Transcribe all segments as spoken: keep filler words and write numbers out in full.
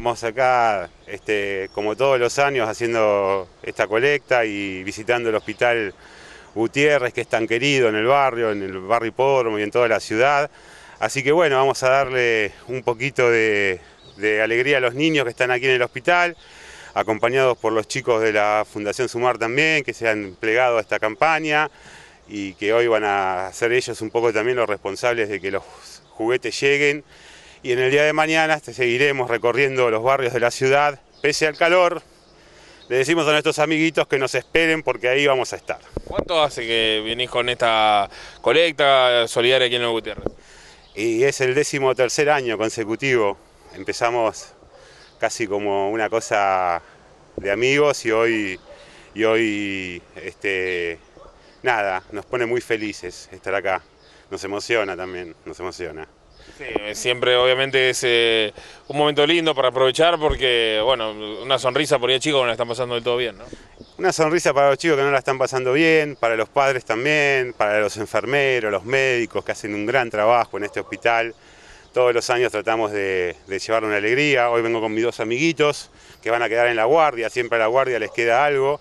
Estamos acá, este, como todos los años, haciendo esta colecta y visitando el Hospital Gutiérrez, que es tan querido en el barrio, en el barrio Hipódromo y en toda la ciudad. Así que bueno, vamos a darle un poquito de, de alegría a los niños que están aquí en el hospital, acompañados por los chicos de la Fundación Sumar también, que se han plegado a esta campaña y que hoy van a ser ellos un poco también los responsables de que los juguetes lleguen. Y en el día de mañana seguiremos recorriendo los barrios de la ciudad, pese al calor. Le decimos a nuestros amiguitos que nos esperen porque ahí vamos a estar. ¿Cuánto hace que venís con esta colecta solidaria aquí en Nuevo Gutiérrez? Y es el décimo tercer año consecutivo. Empezamos casi como una cosa de amigos y hoy, y hoy este, nada, nos pone muy felices estar acá. Nos emociona también, nos emociona. Sí, siempre obviamente es eh, un momento lindo para aprovechar porque, bueno, una sonrisa por ahí chicos que no la están pasando del todo bien, ¿no? Una sonrisa para los chicos que no la están pasando bien, para los padres también, para los enfermeros, los médicos que hacen un gran trabajo en este hospital. Todos los años tratamos de, de llevar una alegría. Hoy vengo con mis dos amiguitos que van a quedar en la guardia, siempre a la guardia les queda algo.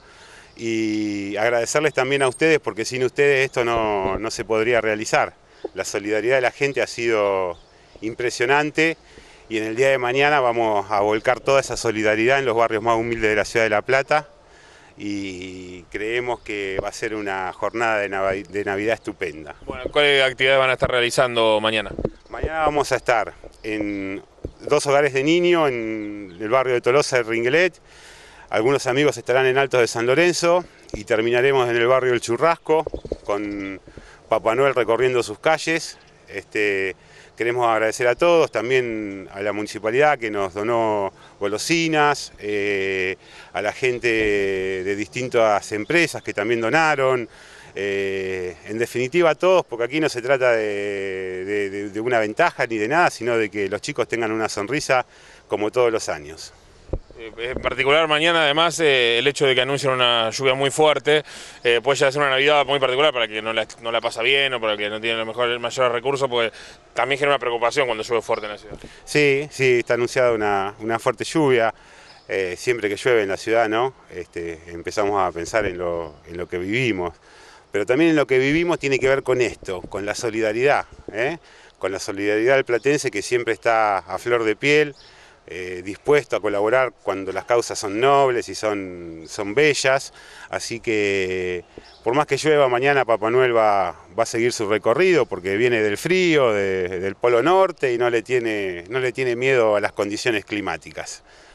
Y agradecerles también a ustedes porque sin ustedes esto no, no se podría realizar. La solidaridad de la gente ha sido impresionante y en el día de mañana vamos a volcar toda esa solidaridad en los barrios más humildes de la ciudad de La Plata y creemos que va a ser una jornada de Navidad estupenda. Bueno, ¿cuáles actividades van a estar realizando mañana? Mañana vamos a estar en dos hogares de niños, en el barrio de Tolosa y Ringlet. Algunos amigos estarán en Altos de San Lorenzo y terminaremos en el barrio del Churrasco con Papá Noel recorriendo sus calles. Este, queremos agradecer a todos, también a la municipalidad que nos donó golosinas, eh, a la gente de distintas empresas que también donaron, eh, en definitiva a todos, porque aquí no se trata de, de, de una ventaja ni de nada, sino de que los chicos tengan una sonrisa como todos los años. En particular mañana además eh, el hecho de que anuncian una lluvia muy fuerte eh, puede llegar a ser una Navidad muy particular para el que no la, no la pasa bien o para el que no tiene los mejores, mayores recursos, porque también genera una preocupación cuando llueve fuerte en la ciudad. Sí, sí, está anunciada una, una fuerte lluvia. Eh, siempre que llueve en la ciudad, ¿no? Este, empezamos a pensar en lo, en lo que vivimos. Pero también en lo que vivimos tiene que ver con esto, con la solidaridad, ¿eh? Con la solidaridad del platense que siempre está a flor de piel. Eh, dispuesto a colaborar cuando las causas son nobles y son, son bellas, así que por más que llueva mañana Papá Noel va, va a seguir su recorrido porque viene del frío, de, del Polo Norte y no le, tiene, no le tiene miedo a las condiciones climáticas.